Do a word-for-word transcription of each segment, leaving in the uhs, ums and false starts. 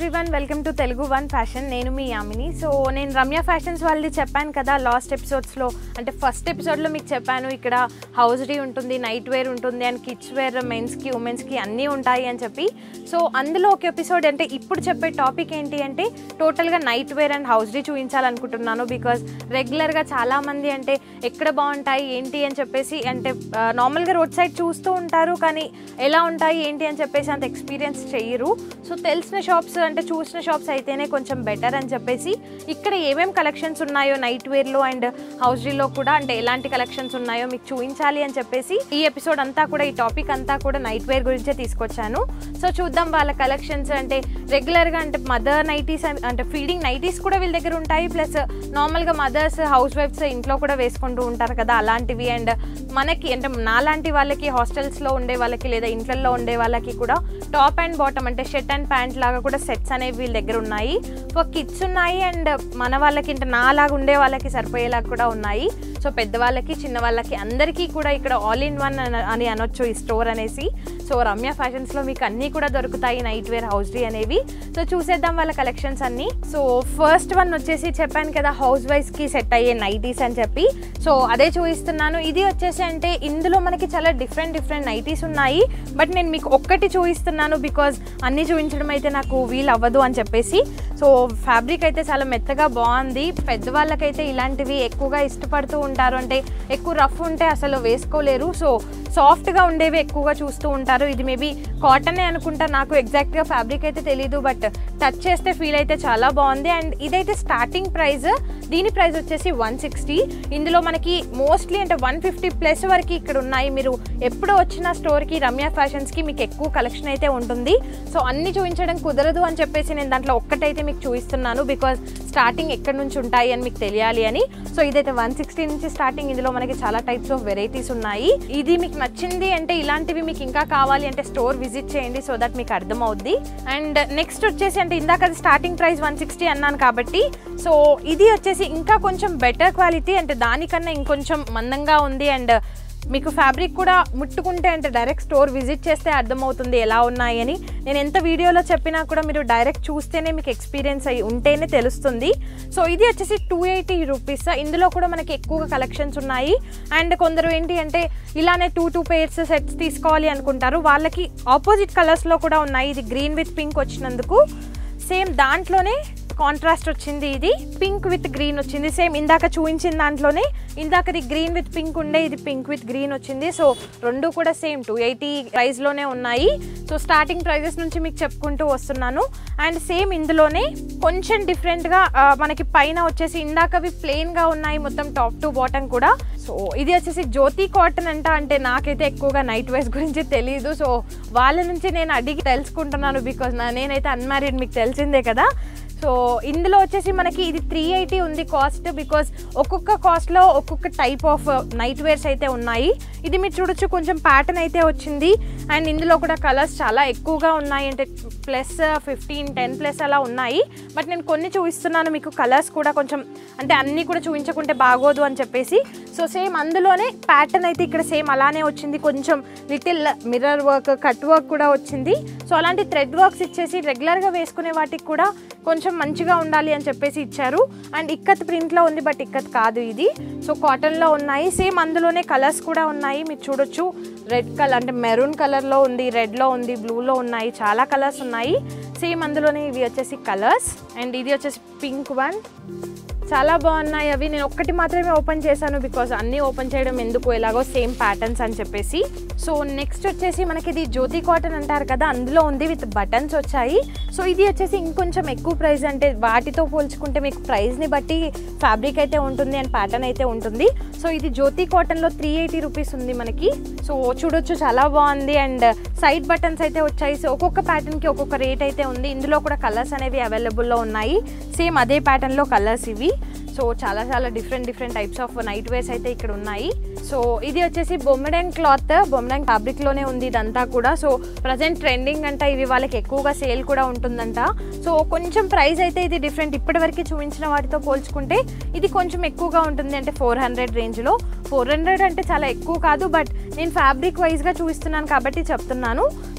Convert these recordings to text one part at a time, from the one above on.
Everyone, welcome to Telugu one fashion. నేను మీ Yamini. So నేను రమ్య ఫ్యాషన్స్ వాళ్ళది చెప్పాను కదా లాస్ట్ ఎపిసోడ్స్లో, అంటే ఫస్ట్ ఎపిసోడ్లో మీకు చెప్పాను ఇక్కడ హౌస్రీ ఉంటుంది, నైట్ వేర్ ఉంటుంది అండ్ కిడ్స్ వేర్ మెన్స్కి ఉమెన్స్కి అన్నీ ఉంటాయి అని చెప్పి. సో అందులో ఒక ఎపిసోడ్ అంటే ఇప్పుడు చెప్పే టాపిక్ ఏంటి అంటే టోటల్గా నైట్ వేర్ అండ్ హౌస్రీ చూపించాలనుకుంటున్నాను. బికాజ్ రెగ్యులర్గా చాలామంది అంటే ఎక్కడ బాగుంటాయి ఏంటి అని చెప్పేసి అంటే నార్మల్గా రోడ్ సైడ్ చూస్తూ ఉంటారు, కానీ ఎలా ఉంటాయి ఏంటి అని చెప్పేసి అంత ఎక్స్పీరియన్స్ చెయ్యరు. సో తెలిసిన షాప్స్ అంటే చూసిన షాప్స్ అయితేనే కొంచెం బెటర్ అని చెప్పేసి ఇక్కడ ఏమేమి కలెక్షన్స్ ఉన్నాయో నైట్ వేర్లో అండ్ హౌస్రీలో కూడా అంటే ఎలాంటి కలెక్షన్స్ ఉన్నాయో మీకు చూపించాలి అని చెప్పేసి ఈ ఎపిసోడ్ అంతా కూడా ఈ టాపిక్ అంతా కూడా నైట్ వేర్ గురించే తీసుకొచ్చాను. సో చూద్దాం వాళ్ళ కలెక్షన్స్. అంటే రెగ్యులర్గా అంటే మదర్ నైటీస్ అంటే ఫీడింగ్ నైటీస్ కూడా వీళ్ళ దగ్గర ఉంటాయి, ప్లస్ నార్మల్గా మదర్స్ హౌస్ వైఫ్స్ ఇంట్లో కూడా వేసుకుంటూ ఉంటారు కదా అలాంటివి. అండ్ మనకి అంటే నాలాంటి వాళ్ళకి హాస్టల్స్లో ఉండే వాళ్ళకి లేదా ఇంట్లలో ఉండే వాళ్ళకి కూడా టాప్ అండ్ బాటమ్ అంటే షర్ట్ అండ్ ప్యాంట్ లాగా కూడా సెట్స్ అనేవి వీళ్ళ దగ్గర ఉన్నాయి. ఫర్ కిడ్స్ ఉన్నాయి అండ్ మన వాళ్ళకి అంటే నాలాగా ఉండే వాళ్ళకి సరిపోయేలాగా కూడా ఉన్నాయి. సో పెద్దవాళ్ళకి చిన్న వాళ్ళకి అందరికీ కూడా ఇక్కడ ఆల్ ఇన్ వన్ అని అనొచ్చు ఈ స్టోర్ అనేసి. సో రమ్య ఫ్యాషన్స్లో మీకు అన్నీ కూడా దొరుకుతాయి నైట్ వేర్ హౌస్రీ అనేవి. సో చూసేద్దాం వాళ్ళ కలెక్షన్స్ అన్నీ. సో ఫస్ట్ వన్ వచ్చేసి చెప్పాను కదా హౌస్ వైఫ్స్కి సెట్ అయ్యే నైటీస్ అని చెప్పి. సో అదే చూపిస్తున్నాను. ఇది వచ్చేసి అంటే ఇందులో మనకి చాలా డిఫరెంట్ డిఫరెంట్ నైటీస్ ఉన్నాయి, బట్ నేను మీకు ఒక్కటి చూపిస్తున్నాను బికాజ్ అన్నీ చూపించడం అయితే నాకు వీలు అవ్వదు అని చెప్పేసి. సో ఫ్యాబ్రిక్ అయితే చాలా మెత్తగా బాగుంది. పెద్దవాళ్ళకైతే ఇలాంటివి ఎక్కువగా ఇష్టపడుతూ ఉంటారు, అంటే ఎక్కువ రఫ్ ఉంటే అసలు వేసుకోలేరు. సో సాఫ్ట్గా ఉండేవి ఎక్కువగా చూస్తూ ఉంటారు. ఇది మేబీ కాటనే అనుకుంటా, నాకు ఎగ్జాక్ట్గా ఫ్యాబ్రిక్ అయితే తెలీదు, బట్ టచ్ చేస్తే ఫీల్ అయితే చాలా బాగుంది. అండ్ ఇదైతే స్టార్టింగ్ ప్రైస్, దీని ప్రైస్ వచ్చేసి వన్ సిక్స్టీ. ఇందులో మనకి మోస్ట్లీ అంటే వన్ ఫిఫ్టీ ప్లస్ వరకు ఇక్కడ ఉన్నాయి. మీరు ఎప్పుడు వచ్చిన స్టోర్కి రమ్య ఫ్యాషన్స్కి మీకు ఎక్కువ కలెక్షన్ అయితే ఉంటుంది. సో అన్ని చూపించడం కుదరదు అని చెప్పేసి నేను దాంట్లో ఒక్కటైతే మీకు చూపిస్తున్నాను, బికాజ్ స్టార్టింగ్ ఎక్కడి నుంచి ఉంటాయి అని మీకు తెలియాలి అని. సో ఇదైతే వన్ సిక్స్టీ నుంచి స్టార్టింగ్. ఇందులో మనకి చాలా టైప్స్ ఆఫ్ వెరైటీస్ ఉన్నాయి. ఇది మీకు నచ్చింది అంటే ఇలాంటివి మీకు ఇంకా కావాలి అంటే స్టోర్ విజిట్ చేయండి, సో దట్ మీకు అర్థమవుద్ది. అండ్ నెక్స్ట్ వచ్చేసి అంటే ఇందాక అది స్టార్టింగ్ ప్రైస్ వన్ సిక్స్టీ అన్నాను కాబట్టి, సో ఇది వచ్చేసి ఇంకా కొంచెం బెటర్ క్వాలిటీ, అంటే దానికన్నా ఇంకొంచెం మందంగా ఉంది. అండ్ మీకు ఫ్యాబ్రిక్ కూడా ముట్టుకుంటే అంటే డైరెక్ట్ స్టోర్ విజిట్ చేస్తే అర్థమవుతుంది ఎలా ఉన్నాయి అని. నేను ఎంత వీడియోలో చెప్పినా కూడా మీరు డైరెక్ట్ చూస్తేనే మీకు ఎక్స్పీరియన్స్ అయ్యి ఉంటేనే తెలుస్తుంది. సో ఇది వచ్చేసి టూ ఎయిటీ రూపీస్. ఇందులో కూడా మనకి ఎక్కువగా కలెక్షన్స్ ఉన్నాయి. అండ్ కొందరు ఏంటి అంటే ఇలానే టూ టూ పేర్స్ సెట్స్ తీసుకోవాలి అనుకుంటారు, వాళ్ళకి ఆపోజిట్ కలర్స్లో కూడా ఉన్నాయి. ఇది గ్రీన్ విత్ పింక్ వచ్చినందుకు సేమ్ దాంట్లోనే కాంట్రాస్ట్ వచ్చింది, ఇది పింక్ విత్ గ్రీన్ వచ్చింది. సేమ్ ఇందాక చూపించిన దాంట్లోనే ఇందాకది గ్రీన్ విత్ పింక్ ఉండే, ఇది పింక్ విత్ గ్రీన్ వచ్చింది. సో రెండు కూడా సేమ్ టూ ఎయిటీ ప్రైస్లోనే ఉన్నాయి. సో స్టార్టింగ్ ప్రైజెస్ నుంచి మీకు చెప్పుకుంటూ వస్తున్నాను. అండ్ సేమ్ ఇందులోనే కొంచెం డిఫరెంట్గా మనకి పైన వచ్చేసి ఇందాకవి ప్లెయిన్గా ఉన్నాయి మొత్తం టాప్ టు బాటమ్ కూడా. సో ఇది వచ్చేసి జ్యోతి కాటన్ అంట, అంటే నాకైతే ఎక్కువగా నైట్ వేర్స్ గురించి తెలియదు. సో వాళ్ళ నుంచి నేను అడిగి తెలుసుకుంటున్నాను, బికాజ్ నేనైతే అన్మ్యారీడ్ మీకు తెలిసిందే కదా. సో ఇందులో వచ్చేసి మనకి ఇది త్రీ ఎయిటీ ఉంది కాస్ట్, బికాజ్ ఒక్కొక్క కాస్ట్లో ఒక్కొక్క టైప్ ఆఫ్ నైట్ వేర్స్ అయితే ఉన్నాయి. ఇది మీరు చూడొచ్చు కొంచెం ప్యాటర్న్ అయితే వచ్చింది. అండ్ ఇందులో కూడా కలర్స్ చాలా ఎక్కువగా ఉన్నాయి, అంటే ప్లస్ ఫిఫ్టీన్ టెన్ ప్లస్ అలా ఉన్నాయి. బట్ నేను కొన్ని చూపిస్తున్నాను మీకు, కలర్స్ కూడా కొంచెం అంటే అన్నీ కూడా చూపించకుంటే బాగోదు అని చెప్పేసి. సో సేమ్ అందులోనే ప్యాటర్న్ అయితే ఇక్కడ సేమ్ అలానే వచ్చింది, కొంచెం little mirror work cut work కూడా వచ్చింది. సో అలాంటి థ్రెడ్ వర్క్స్ ఇచ్చేసి రెగ్యులర్గా వేసుకునే వాటికి కూడా కొంచెం మంచిగా ఉండాలి అని చెప్పేసి ఇచ్చారు. అండ్ ఇక్కత్ ప్రింట్లో ఉంది, బట్ ఇక్కత్ కాదు ఇది. సో కాటన్లో ఉన్నాయి. సేమ్ అందులోనే కలర్స్ కూడా ఉన్నాయి, మీరు చూడొచ్చు. రెడ్ కలర్ అంటే మెరూన్ కలర్లో ఉంది, రెడ్లో ఉంది, బ్లూలో ఉన్నాయి, చాలా కలర్స్ ఉన్నాయి. సేమ్ అందులోనే ఇవి వచ్చేసి కలర్స్. అండ్ ఇది వచ్చేసి పింక్ వన్, చాలా బాగున్నాయి అవి. నేను ఒక్కటి మాత్రమే ఓపెన్ చేశాను, బికాజ్ అన్నీ ఓపెన్ చేయడం ఎందుకు, ఎలాగో సేమ్ ప్యాటర్న్స్ అని చెప్పేసి. సో నెక్స్ట్ వచ్చేసి మనకి ఇది జ్యోతి కాటన్ అంటారు కదా, అందులో ఉంది విత్ బటన్స్ వచ్చాయి. సో ఇది వచ్చేసి ఇంకొంచెం ఎక్కువ ప్రైస్, అంటే వాటితో పోల్చుకుంటే మీకు ప్రైస్ని బట్టి ఫ్యాబ్రిక్ అయితే ఉంటుంది అండ్ ప్యాటర్న్ అయితే ఉంటుంది. సో ఇది జ్యోతి కాటన్లో త్రీ ఎయిటీ రూపీస్ ఉంది మనకి. సో చూడొచ్చు చాలా బాగుంది. అండ్ సైడ్ బటన్స్ అయితే వచ్చాయి. సో ఒక్కొక్క ప్యాటర్న్కి ఒక్కొక్క రేట్ అయితే ఉంది. ఇందులో కూడా కలర్స్ అనేవి అవైలబుల్లో ఉన్నాయి. సేమ్ అదే ప్యాటర్న్లో కలర్స్ ఇవి. సో చాలా చాలా different different types of nightwears అయితే ఇక్కడ ఉన్నాయి. సో ఇది వచ్చేసి బొమ్మెడెన్ క్లాత్, బొమ్మెడెన్ ఫ్యాబ్రిక్లోనే ఉంది ఇదంతా కూడా. సో ప్రజెంట్ ట్రెండింగ్ అంట, ఇవి వాళ్ళకి ఎక్కువగా సేల్ కూడా ఉంటుందంట. సో కొంచెం ప్రైస్ అయితే ఇది డిఫరెంట్, ఇప్పటివరకు చూపించిన వాటితో పోల్చుకుంటే ఇది కొంచెం ఎక్కువగా ఉంటుంది, అంటే ఫోర్ హండ్రెడ్ రేంజ్లో. ఫోర్ హండ్రెడ్ అంటే చాలా ఎక్కువ కాదు, బట్ నేను ఫ్యాబ్రిక్ వైజ్గా చూపిస్తున్నాను కాబట్టి చెప్తున్నాను.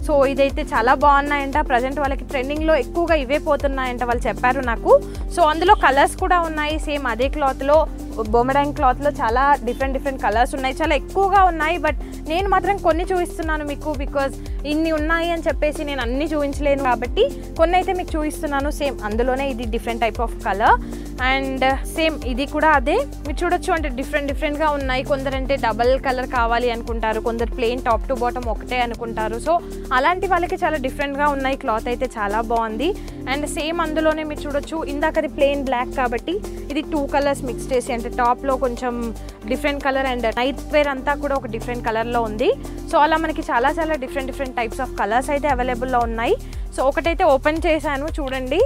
సో ఇదైతే చాలా బాగున్నాయంట. ప్రజెంట్ వాళ్ళకి ట్రెండింగ్లో ఎక్కువగా ఇవే పోతున్నాయంట వాళ్ళు చెప్పారు నాకు. సో అందులో కలర్స్ కూడా ఉన్నాయి, సేమ్ అదే క్లాత్లో బొమెడాంగ్ క్లాత్లో చాలా డిఫరెంట్ డిఫరెంట్ కలర్స్ ఉన్నాయి, చాలా ఎక్కువగా ఉన్నాయి. బట్ నేను మాత్రం కొన్ని చూపిస్తున్నాను మీకు, బికాజ్ ఇన్ని ఉన్నాయి అని చెప్పేసి నేను అన్ని చూపించలేను కాబట్టి కొన్ని అయితే మీకు చూపిస్తున్నాను. సేమ్ అందులోనే ఇది different type of colour and same ఇది కూడా అదే మీరు చూడొచ్చు. అంటే డిఫరెంట్ డిఫరెంట్గా ఉన్నాయి. కొందరంటే డబల్ కలర్ కావాలి అనుకుంటారు, కొందరు ప్లెయిన్ టాప్ టు బాటమ్ ఒకటే అనుకుంటారు. సో అలాంటి వాళ్ళకి చాలా డిఫరెంట్గా ఉన్నాయి. క్లాత్ అయితే చాలా బాగుంది. అండ్ సేమ్ అందులోనే మీరు చూడొచ్చు, ఇందాకది ప్లెయిన్ బ్లాక్ కాబట్టి ఇది టూ కలర్స్ మిక్స్ చేసి, అంటే టాప్లో కొంచెం different colour and nightwear అంతా కూడా ఒక డిఫరెంట్ కలర్లో ఉంది. సో అలా మనకి చాలా చాలా different different types of colours అయితే అవైలబుల్లో ఉన్నాయి. సో ఒకటైతే ఓపెన్ చేశాను చూడండి,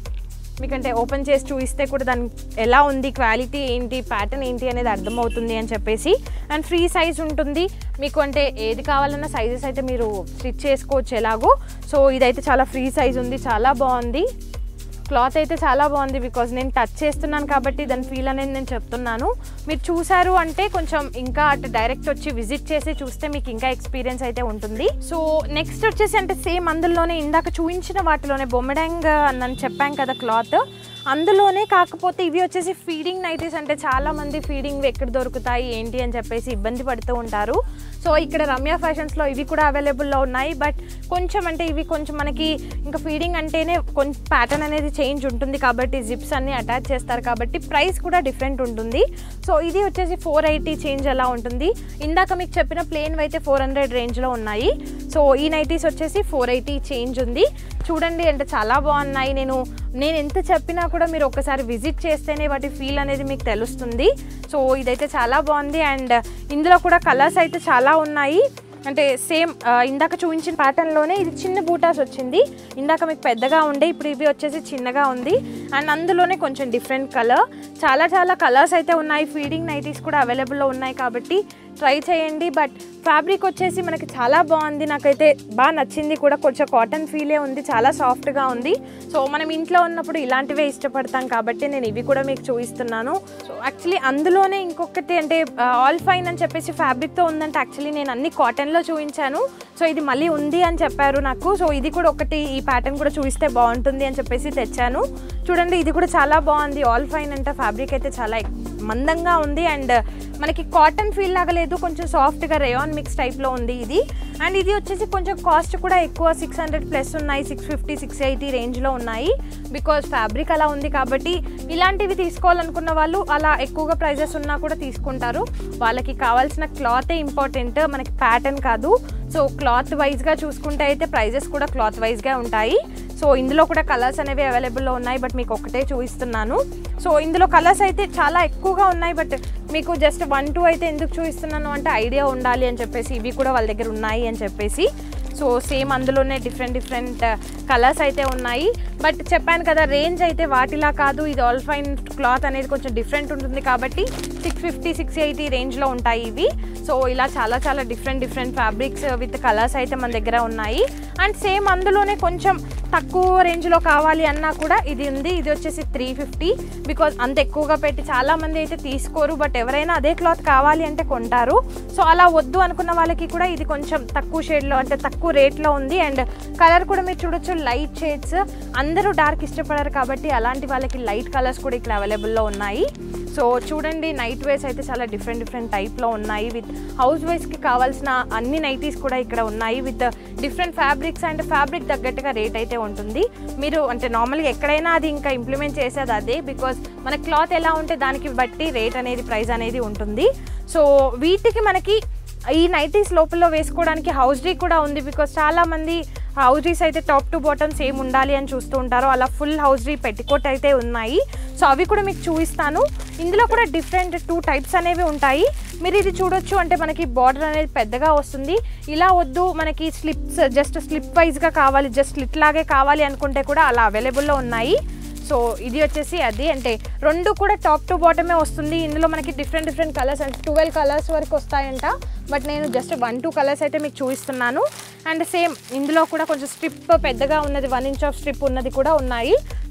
మీకంటే ఓపెన్ చేసి చూపిస్తే కూడా దాని ఎలా ఉంది, క్వాలిటీ ఏంటి, ప్యాటర్న్ ఏంటి అనేది అర్థమవుతుంది అని చెప్పేసి. అండ్ ఫ్రీ సైజ్ ఉంటుంది మీకు, అంటే ఏది కావాలన్నా సైజెస్ అయితే మీరు స్టిచ్ చేసుకోవచ్చు ఎలాగో. సో ఇదైతే చాలా ఫ్రీ సైజ్ ఉంది, చాలా బాగుంది. క్లాత్ అయితే చాలా బాగుంది, బికాజ్ నేను టచ్ చేస్తున్నాను కాబట్టి దాని ఫీల్ అనేది నేను చెప్తున్నాను. మీరు చూసారు అంటే కొంచెం ఇంకా అటు డైరెక్ట్ వచ్చి విజిట్ చేసి చూస్తే మీకు ఇంకా ఎక్స్పీరియన్స్ అయితే ఉంటుంది. సో నెక్స్ట్ వచ్చేసి అంటే సేమ్ అందులోనే ఇందాక చూపించిన వాటిలోనే బొమ్మెడాంగ్ నన్ను చెప్పాను కదా క్లాత్, అందులోనే కాకపోతే ఇవి వచ్చేసి ఫీడింగ్ నైటీస్. అంటే చాలామంది ఫీడింగ్ ఎక్కడ దొరుకుతాయి ఏంటి అని చెప్పేసి ఇబ్బంది పడుతూ ఉంటారు. సో ఇక్కడ రమ్య ఫ్యాషన్స్లో ఇవి కూడా అవైలబుల్లో ఉన్నాయి. బట్ కొంచెం అంటే ఇవి కొంచెం మనకి ఇంకా ఫీడింగ్ అంటేనే కొంచెం ప్యాటర్న్ అనేది చేంజ్ ఉంటుంది కాబట్టి జిప్స్ అన్నీ అటాచ్ చేస్తారు కాబట్టి ప్రైస్ కూడా డిఫరెంట్ ఉంటుంది. సో ఇది వచ్చేసి ఫోర్ ఎయిటీ చేంజ్ అలా ఉంటుంది. ఇందాక మీకు చెప్పిన ప్లెయిన్ అయితే ఫోర్ హండ్రెడ్ రేంజ్లో ఉన్నాయి. సో ఈ నైటీస్ వచ్చేసి ఫోర్ ఎయిటీ చేంజ్ ఉంది. చూడండి అంటే చాలా బాగున్నాయి. నేను నేను ఎంత చెప్పినా కూడా మీరు ఒకసారి విజిట్ చేస్తేనే వాటి ఫీల్ అనేది మీకు తెలుస్తుంది. సో ఇదైతే చాలా బాగుంది. అండ్ ఇందులో కూడా కలర్స్ అయితే చాలా ఉన్నాయి. అంటే సేమ్ ఇందాక చూపించిన ప్యాటర్న్లోనే ఇది చిన్న బూటాస్ వచ్చింది. ఇందాక మీకు పెద్దగా ఉండే, ఇప్పుడు ఇవి వచ్చేసి చిన్నగా ఉంది. అండ్ అందులోనే కొంచెం డిఫరెంట్ కలర్, చాలా చాలా కలర్స్ అయితే ఉన్నాయి. ఫీడింగ్ నైటీస్ కూడా అవైలబుల్లో ఉన్నాయి కాబట్టి ట్రై చేయండి. బట్ ఫ్యాబ్రిక్ వచ్చేసి మనకి చాలా బాగుంది, నాకైతే బాగా నచ్చింది కూడా. కొంచెం కాటన్ ఫీలే ఉంది, చాలా సాఫ్ట్గా ఉంది. సో మనం ఇంట్లో ఉన్నప్పుడు ఇలాంటివే ఇష్టపడతాం కాబట్టి నేను ఇవి కూడా మీకు చూపిస్తున్నాను. సో యాక్చువల్లీ అందులోనే ఇంకొకటి అంటే ఆల్ ఫైన్ అని చెప్పేసి ఫ్యాబ్రిక్తో ఉందంటే యాక్చువల్లీ నేను అన్ని కాటన్లో చూపించాను. సో ఇది మళ్ళీ ఉంది అని చెప్పారు నాకు. సో ఇది కూడా ఒకటి, ఈ ప్యాటర్న్ కూడా చూపిస్తే బాగుంటుంది అని చెప్పేసి తెచ్చాను. చూడండి ఇది కూడా చాలా బాగుంది. ఆల్ ఫైన్ అంటే ఫ్యాబ్రిక్ అయితే చాలా మందంగా ఉంది అండ్ మనకి కాటన్ ఫీల్ లాగా లేదు, కొంచెం సాఫ్ట్గా రేయాన్ మిక్స్ టైప్లో ఉంది ఇది. అండ్ ఇది వచ్చేసి కొంచెం కాస్ట్ కూడా ఎక్కువ, సిక్స్ హండ్రెడ్ ప్లస్ ఉన్నాయి, సిక్స్ ఫిఫ్టీ సిక్స్ ఎయిటీ రేంజ్లో ఉన్నాయి. బికాజ్ ఫ్యాబ్రిక్ అలా ఉంది కాబట్టి ఇలాంటివి తీసుకోవాలనుకున్న వాళ్ళు అలా ఎక్కువగా ప్రైజెస్ ఉన్నా కూడా తీసుకుంటారు. వాళ్ళకి కావాల్సిన క్లాతే ఇంపార్టెంట్, మనకి ప్యాటర్న్ కాదు. సో క్లాత్ వైజ్గా చూసుకుంటే అయితే ప్రైజెస్ కూడా క్లాత్ వైజ్గా ఉంటాయి. సో ఇందులో కూడా కలర్స్ అనేవి అవైలబుల్లో ఉన్నాయి. బట్ మీకు ఒకటే చూపిస్తున్నాను. సో ఇందులో కలర్స్ అయితే చాలా ఎక్కువగా ఉన్నాయి. బట్ మీకు జస్ట్ వన్ టూ అయితే ఎందుకు చూపిస్తున్నాను అంటే ఐడియా ఉండాలి అని చెప్పేసి, ఇవి కూడా వాళ్ళ దగ్గర ఉన్నాయి అని చెప్పేసి. సో సేమ్ అందులోనే డిఫరెంట్ డిఫరెంట్ కలర్స్ అయితే ఉన్నాయి. బట్ చెప్పాను కదా రేంజ్ అయితే వాటిలా కాదు. ఇది ఆల్ ఫైన్ క్లాత్ అనేది కొంచెం డిఫరెంట్ ఉంటుంది కాబట్టి సిక్స్ ఫిఫ్టీ సిక్స్ ఎయిటీ రేంజ్లో ఉంటాయి ఇవి. సో ఇలా చాలా చాలా different different fabrics with colours అయితే మన దగ్గర ఉన్నాయి. అండ్ సేమ్ అందులోనే కొంచెం తక్కువ రేంజ్లో కావాలి అన్నా కూడా ఇది ఉంది. ఇది వచ్చేసి త్రీ ఫిఫ్టీ బికాజ్ అంత ఎక్కువగా పెట్టి చాలామంది అయితే తీసుకోరు. బట్ ఎవరైనా అదే క్లాత్ కావాలి అంటే కొంటారు. సో అలా వద్దు అనుకున్న వాళ్ళకి కూడా ఇది కొంచెం తక్కువ షేడ్లో అంటే తక్కువ రేట్లో ఉంది. అండ్ కలర్ కూడా మీరు చూడొచ్చు లైట్ షేడ్స్. అందరూ డార్క్ ఇష్టపడరు కాబట్టి అలాంటి వాళ్ళకి లైట్ కలర్స్ కూడా ఇక్కడ అవైలబుల్లో ఉన్నాయి. సో చూడండి నైట్ వేర్స్ అయితే చాలా డిఫరెంట్ డిఫరెంట్ టైప్లో ఉన్నాయి. విత్ హౌస్ వైస్కి కావాల్సిన అన్ని నైటీస్ కూడా ఇక్కడ ఉన్నాయి with different fabrics. And fabric తగ్గట్టుగా రేట్ అయితే ఉంటుంది. మీరు అంటే నార్మల్గా ఎక్కడైనా అది ఇంకా ఇంప్లిమెంట్ చేసేది అదే, బికాజ్ మన క్లాత్ ఎలా ఉంటే దానికి బట్టి రేట్ అనేది ప్రైస్ అనేది ఉంటుంది. సో వీటికి మనకి ఈ నైటీస్ లోపల వేసుకోవడానికి హౌస్రీ కూడా ఉంది. బికాజ్ చాలామంది హౌస్రీస్ అయితే టాప్ టు బాటమ్ సేమ్ ఉండాలి అని చూస్తూ ఉంటారు. అలా ఫుల్ హౌస్రీ పెట్టికోట్ అయితే ఉన్నాయి. సో అవి కూడా మీకు చూపిస్తాను. ఇందులో కూడా డిఫరెంట్ టూ టైప్స్ అనేవి ఉంటాయి. మీరు ఇది చూడొచ్చు, అంటే మనకి బార్డర్ అనేది పెద్దగా వస్తుంది. ఇలా వద్దు మనకి స్లిప్స్ జస్ట్ స్లిప్ వైజ్గా కావాలి, జస్ట్ స్లిట్ లాగే కావాలి అనుకుంటే కూడా అలా అవైలబుల్లో ఉన్నాయి. సో ఇది వచ్చేసి అది, అంటే రెండు కూడా టాప్ టు బాటమే వస్తుంది. ఇందులో మనకి డిఫరెంట్ డిఫరెంట్ కలర్స్ అంటే ట్వెల్వ్ కలర్స్ వరకు వస్తాయంట. బట్ నేను జస్ట్ వన్ టూ కలర్స్ అయితే మీకు చూపిస్తున్నాను. అండ్ సేమ్ ఇందులో కూడా కొంచెం స్ట్రిప్ పెద్దగా ఉన్నది, వన్ ఇంచ్ ఆఫ్ స్ట్రిప్ ఉన్నది కూడా ఉన్నాయి.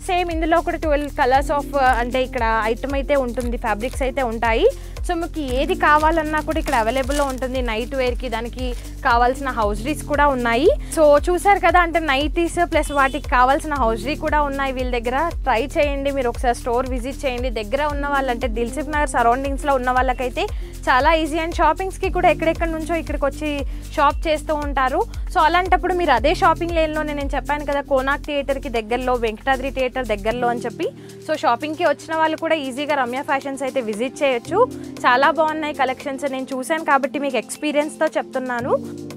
సేమ్ ఇందులో కూడా ట్వెల్వ్ కలర్స్ ఆఫ్ అంటే ఇక్కడ ఐటమ్ అయితే ఉంటుంది, ఫ్యాబ్రిక్స్ అయితే ఉంటాయి. సో మీకు ఏది కావాలన్నా కూడా ఇక్కడ అవైలబుల్లో ఉంటుంది. నైట్ వేర్కి దానికి కావాల్సిన హౌస్రీస్ కూడా ఉన్నాయి. సో చూసారు కదా, అంటే నైటీస్ ప్లస్ వాటికి కావాల్సిన హౌస్రీ కూడా ఉన్నాయి వీళ్ళ దగ్గర. ట్రై చేయండి, మీరు ఒకసారి స్టోర్ విజిట్ చేయండి. దగ్గర ఉన్న వాళ్ళంటే దిల్సుఖ్ నగర్ సరౌండింగ్స్లో ఉన్న వాళ్ళకైతే చాలా ఈజీ. అండ్ షాపింగ్స్కి కూడా ఎక్కడెక్కడి నుంచో ఇక్కడికి వచ్చి షాప్ చేస్తూ ఉంటారు. సో అలాంటప్పుడు మీరు అదే షాపింగ్ లేన్లోనే నేను చెప్పాను కదా, కోనాక్ థియేటర్కి దగ్గరలో, వెంకటాద్రి థియేటర్ దగ్గరలో అని చెప్పి. సో షాపింగ్కి వచ్చిన వాళ్ళు కూడా ఈజీగా రమ్య ఫ్యాషన్స్ అయితే విజిట్ చేయొచ్చు. చాలా బాగున్నాయి కలెక్షన్స్, నేను చూశాను కాబట్టి మీకు ఎక్స్పీరియన్స్తో చెప్తున్నాను.